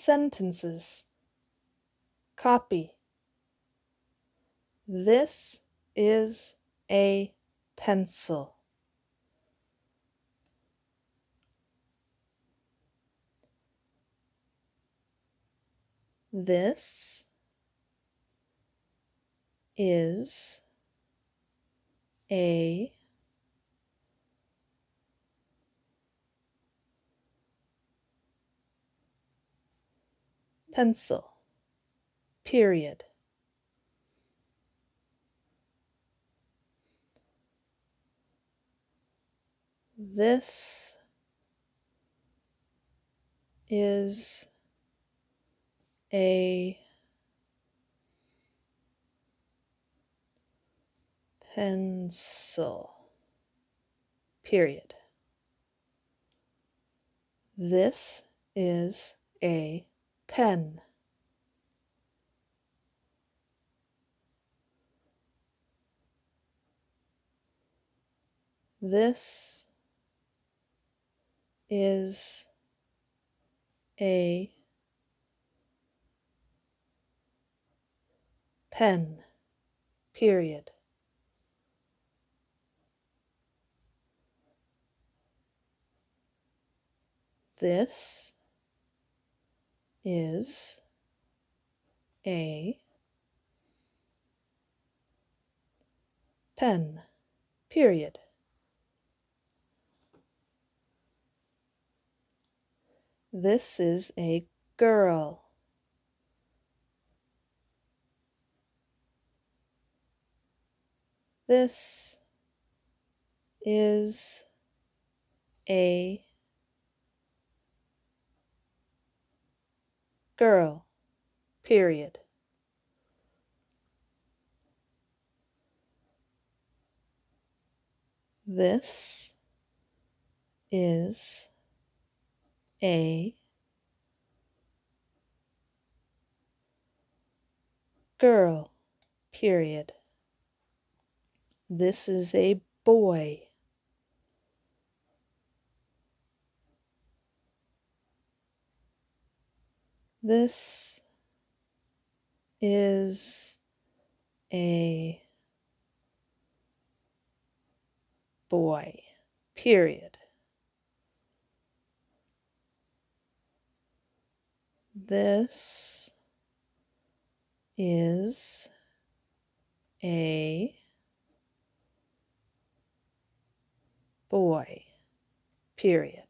sentences. Copy. This is a pencil. This is a pencil. Period. This is a pencil. Period. This is a pen. This is a pen. Period. This is a pen. Period. This is a girl. This is a girl. Period. This is a girl. Period. This is a boy. This is a boy. Period. This is a boy. Period.